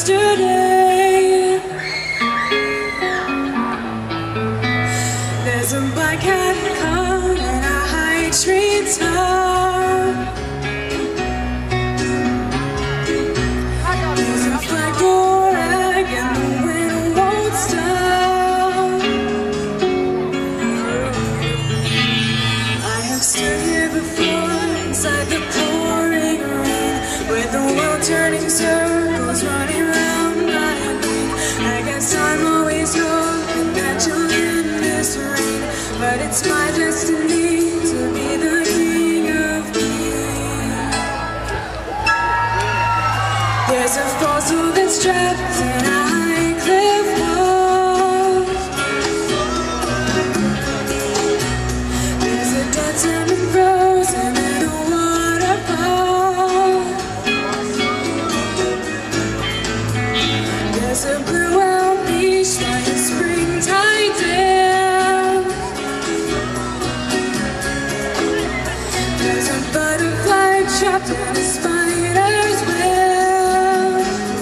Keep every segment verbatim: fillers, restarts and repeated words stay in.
yesterday. There's a black cat caught in a high tree top. There's a flagpole rag and the wind won't stop. I have stood here before inside the pouring rain, with the world turning circles, running round my feet. I guess I'm always hoping that you'll end this rain, but it's my destiny to be the king of kings. There's a fossil that's trapped in a high cliff wall. There's a dead salmon frozen in a waterfall. There's a blue whale beach by a springtide dam. There's a butterfly trapped in a spider's web.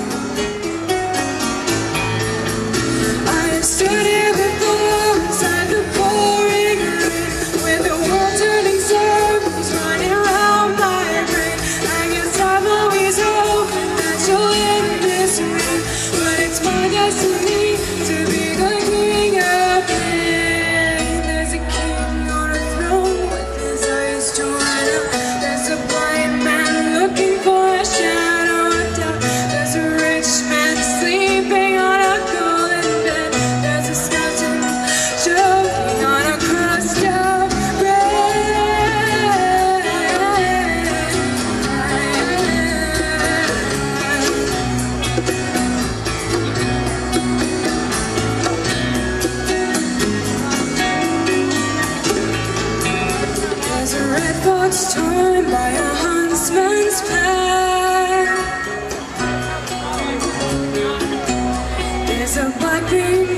I have stood here before inside the pouring rain, with the world turning circles, running around my brain. I guess I'm always hoping that you'll end this rain, but it's my destiny to be the king of kings. There's a king on a throne with his eyes torn out. There's a blind man looking for a shadow of doubt. There's a rich man sleeping on a golden bed. There's a skeleton choking on a crust of bread. There's a red fox torn by a huntsman's pack. There's a black green